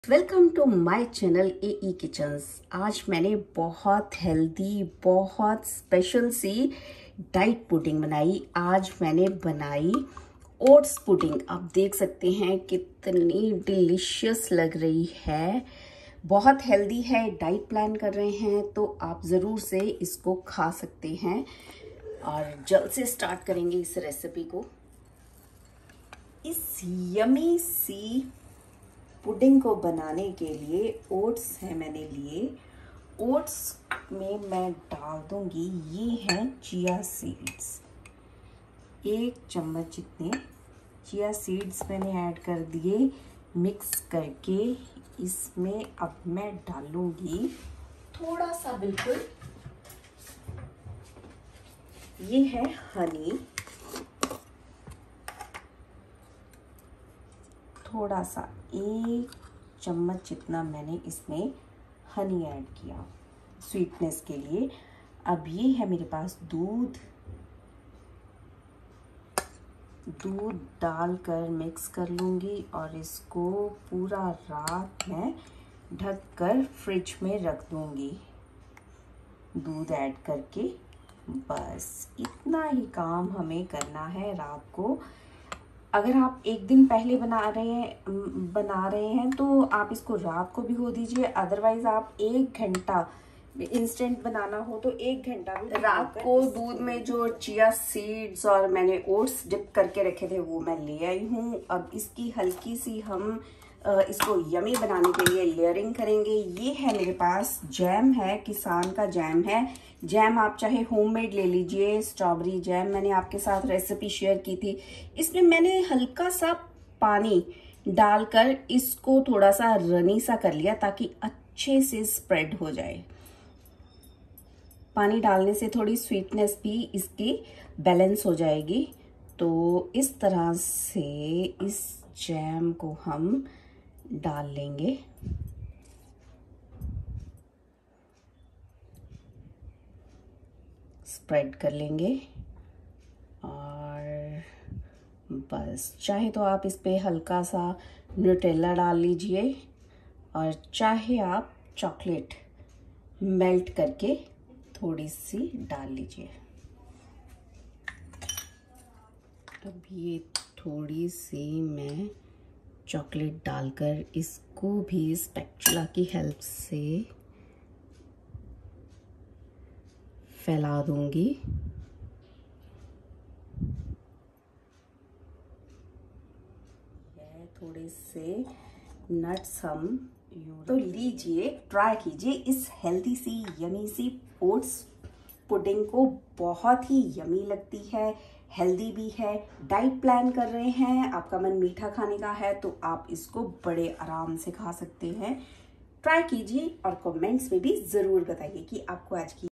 Welcome to my channel A kitchens. आज मैंने बहुत हेल्दी बहुत स्पेशल सी डाइट पुडिंग बनाई। आज मैंने बनाई ओट्स पुडिंग। आप देख सकते हैं कितनी डिलीशियस लग रही है। बहुत हेल्दी है। डाइट प्लान कर रहे हैं तो आप ज़रूर से इसको खा सकते हैं। और जल्द से स्टार्ट करेंगे इस रेसिपी को। इस यमी सी पुडिंग को बनाने के लिए ओट्स है मैंने लिए। ओट्स में मैं डाल दूंगी, ये हैं चिया सीड्स। 1 चम्मच जितने चिया सीड्स मैंने ऐड कर दिए। मिक्स करके इसमें अब मैं डालूंगी थोड़ा सा, बिल्कुल ये है हनी, थोड़ा सा 1 चम्मच जितना मैंने इसमें हनी ऐड किया स्वीटनेस के लिए। अब ये है मेरे पास दूध डालकर मिक्स कर लूँगी और इसको पूरा रात मैं ढक कर फ्रिज में रख दूँगी दूध ऐड करके। बस इतना ही काम हमें करना है रात को। अगर आप एक दिन पहले बना रहे हैं तो आप इसको रात को भिगो दीजिए। अदरवाइज आप 1 घंटा, इंस्टेंट बनाना हो तो 1 घंटा भी रात को दूध में जो चिया सीड्स और मैंने ओट्स डिप करके रखे थे वो मैं ले आई हूँ। अब इसकी हल्की सी हम इसको यमी बनाने के लिए लेयरिंग करेंगे। ये है मेरे पास जैम है, किसान का जैम है। जैम आप चाहे होममेड ले लीजिए। स्ट्रॉबेरी जैम मैंने आपके साथ रेसिपी शेयर की थी। इसमें मैंने हल्का सा पानी डालकर इसको थोड़ा सा रनी सा कर लिया ताकि अच्छे से स्प्रेड हो जाए। पानी डालने से थोड़ी स्वीटनेस भी इसकी बैलेंस हो जाएगी। तो इस तरह से इस जैम को हम डाल लेंगे। स्प्रेड कर लेंगे और बस चाहे तो आप इस पे हल्का सा न्यूटेला डाल लीजिए और चाहे आप चॉकलेट मेल्ट करके थोड़ी सी डाल लीजिए। अब ये थोड़ी सी मैं चॉकलेट डालकर इसको भी स्पैचुला की हेल्प से फैला दूंगी। थोड़े से नट्स हम तो लीजिए, ट्राई कीजिए इस हेल्दी सी यमी सी ओट्स पुडिंग को। बहुत ही यमी लगती है, हेल्दी भी है। डाइट प्लान कर रहे हैं, आपका मन मीठा खाने का है तो आप इसको बड़े आराम से खा सकते हैं। ट्राई कीजिए और कमेंट्स में भी ज़रूर बताइए कि आपको आज की